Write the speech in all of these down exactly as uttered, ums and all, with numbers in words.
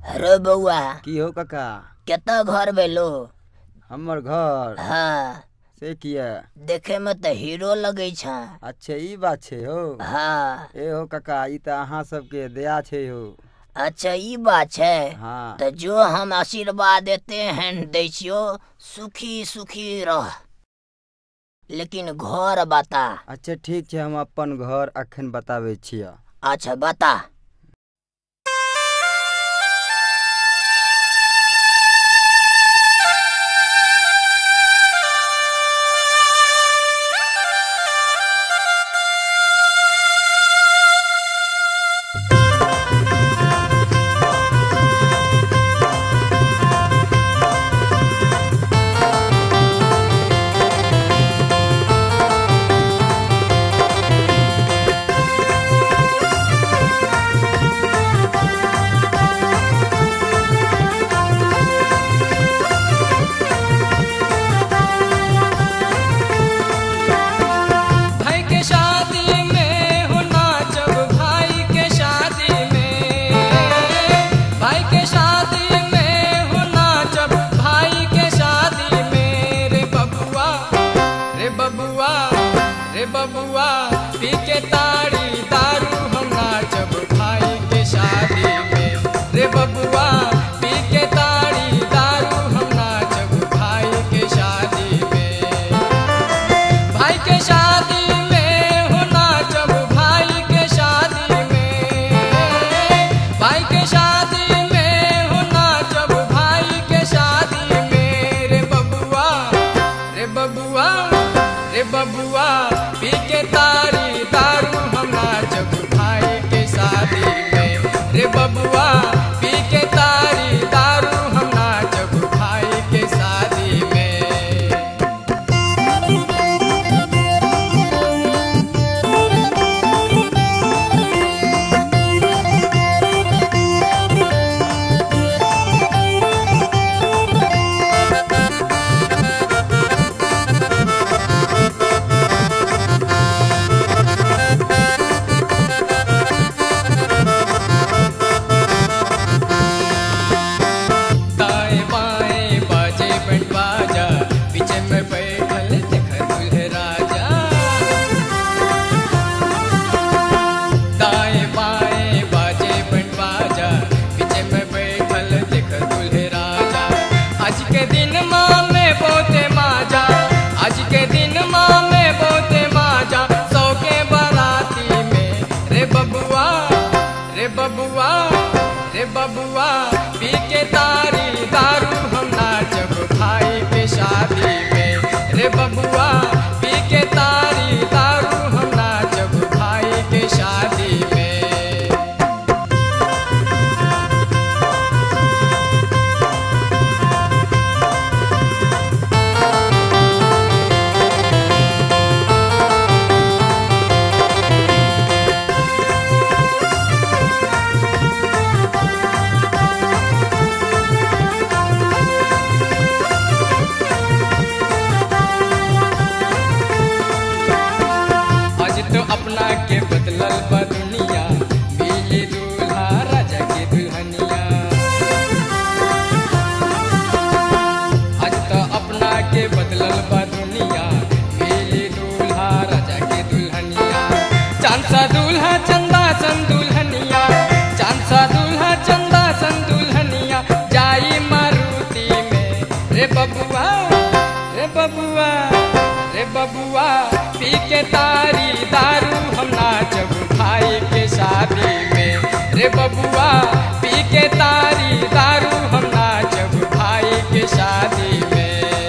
अरे बउआ की हो काका केता घर भेलो? हमर घर हाँ से किया देखे में तो हीरो लगे छा। अच्छा ई बात छे हो। हाँ ए हो काका ई त अहाँ सबके दया छे हो। अच्छा ई बात है। हाँ तो जो हम आशीर्वाद देते हैं दे छियो सुखी सुखी रह, लेकिन घर बता। अच्छा ठीक छे हम अपन घर अखन बतावे छिया। अच्छा बता। रे बबुआ पी के ताड़ी दारू हम नाचब भाई के शादी में। रे बबुआ पी के ताड़ी दारू हम नाचब भाई के शादी में। भाई के शादी में हो नाचब भाई के शादी में। भाई के शादी में हो नाचब भाई के शादी में। रे बबुआ रे बबुआ रे बबुआ पी के तारी दारू हम नाचब भाई के शादी में। रे बबुआ पी के तारी दारू हम नाचब भाई के शादी में। बबुआ रे बबुआ पी के तारी दारू हम नाचब भाई के शादी में। रे बबुआ पी के तारी दारू हम नाचब भाई के शादी में। अपना के बदलल बा दुनिया मिली दूल्हा राजा के दुल्हनिया। आज तो अपना के बदलल बा दुनिया मिली दूल्हा राजा के दुल्हनिया। चांद सा दूल्हा चंदा सन दुल्हनिया, चांद सा दूल्हा चंदा सन दुल्हनिया जाई मारुति में। रे बबुआ रे बबुआ रे बबुआ पी के तारी दारू हम नाचब भाई के शादी में। रे बबुआ पी के तारी दारू हम नाचब भाई के शादी में।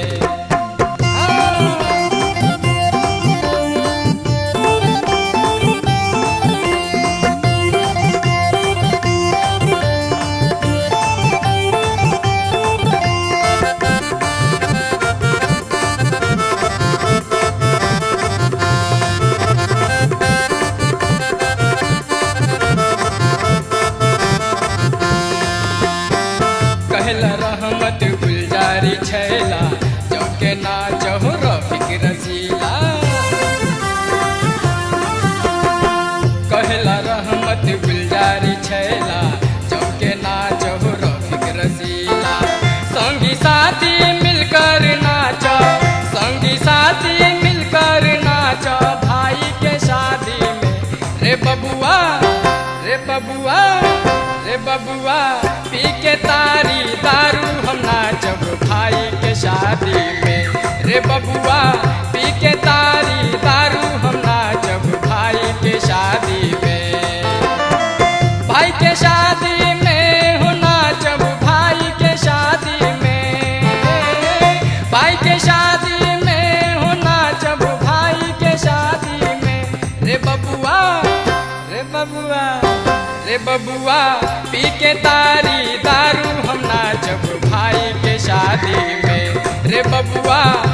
रहमत गुलजारी छैला जौके नाचहु रफिक रसीला। कहला रहमत गुलजारी छैला जौके नाचहु बबुआ पी के तारी दारू हम नाचब भाई के शादी में। रे बबुआ पी के तारी दारू हम नाचब भाई के शादी में। भाई के शादी में हो नाचब भाई के शादी में। भाई के शादी में हो नाचब भाई के शादी में। रे बबुआ रे बबुआ रे बबुआ पी के तारी दारू हम नाचब भाई के शादी में। रे बबुआ